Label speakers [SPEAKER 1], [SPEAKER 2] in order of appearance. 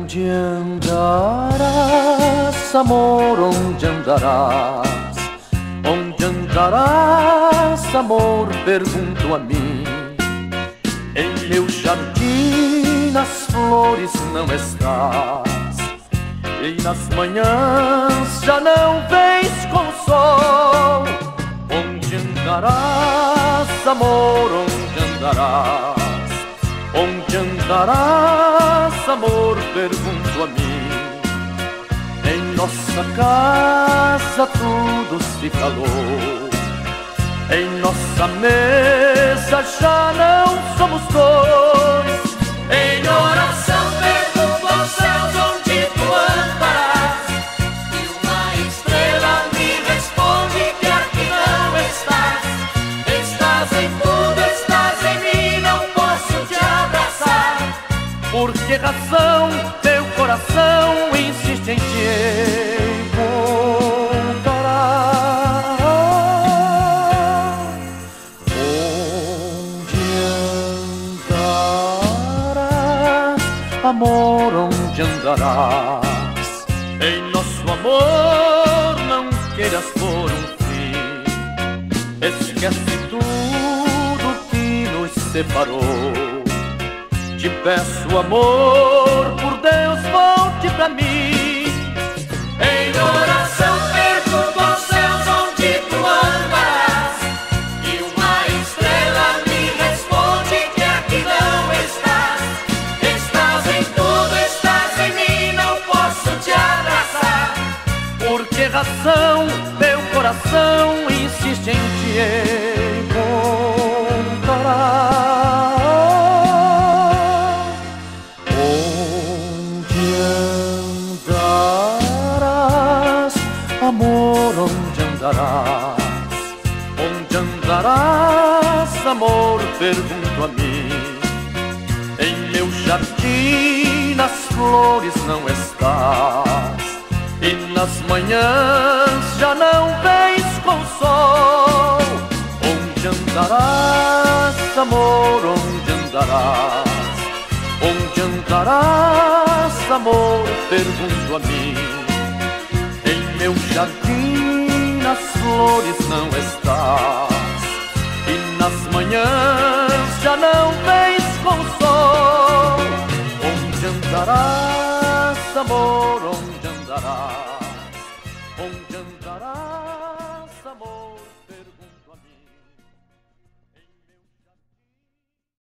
[SPEAKER 1] Onde andarás, amor, onde andarás? Onde andarás, amor, pergunto a mim. Em meu jardim nas flores não estás, e nas manhãs já não vens com o sol. Onde andarás, amor, onde andarás? Onde andarás, amor, pergunto a mim. Em nossa casa tudo se calou, em nossa mesa já não somos dois.
[SPEAKER 2] Em oração pergunto aos céus onde tu andarás, e uma estrela me responde que aqui não estás. Estás em tudo, estás em mim, não posso te abraçar.
[SPEAKER 1] Por que razão teu coração insiste em te encontrar? Onde andarás, amor, onde andarás? Em nosso amor não queiras pôr um fim. Esquece tudo que nos separou. Te peço, amor, por Deus, volte pra mim.
[SPEAKER 2] Em oração pergunto aos céus onde tu andarás, e uma estrela me responde que aqui não estás. Estás em tudo, estás em mim, não posso te abraçar.
[SPEAKER 1] Por que razão meu coração insiste em te encontrar? Amor, onde andarás? Onde andarás, amor, pergunto a mim. Em meu jardim nas flores não estás, e nas manhãs já não vens com o sol. Onde andarás, amor, onde andarás? Onde andarás, amor, pergunto a mim. Meu jardim nas flores não estás, e nas manhãs já não vens com o sol. Onde andarás, amor, onde andarás?